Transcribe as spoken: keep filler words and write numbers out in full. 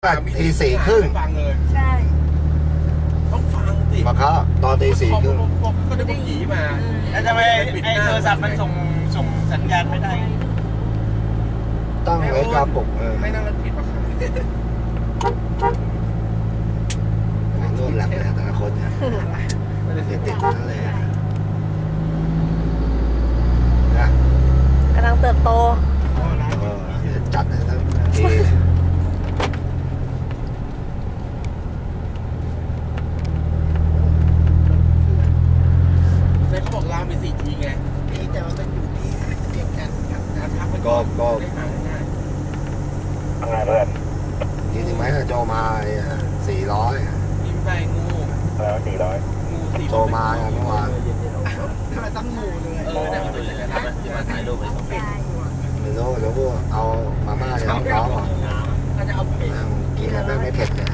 ตีสี่ครึ่งใช่ต้องฟังสิมาเขาตอนตีสี่ครึ่งก็ได้ผู้หญิงมาแล้วทำไมไอ้โทรศัพท์มันส่งส่งสัญญาณไม่ได้ตั้งไว้กาปุกเออไม่นั่งรถผิดปะครับไม่นวดหลับเลยแต่ละคนเนี่ยติดติดนั่นเลยนะกำลังเติบโตจัดเลยทั้งทีแต่เขาบอกลาวมี ซี จี ไงนี่แต่ว่ามันอยู่ที่เดียวกันครับก็ก็ได้หาง่ายอะไรเพื่อนจริงๆไหมโจมาสี่ร้อยมีไปงูแล้วสี่ร้อยงูสี่โจมาเมื่อวานทำไมตั้งงูเลยเออเนี่ยมันเป็นสัญลักษณ์ที่มาถ่ายรูปให้สองคนไม่รู้แล้วก็เอามาม่าเนี่ยน้องๆอ่ะก็จะเอากินอะไรไม่เผ็ดเลย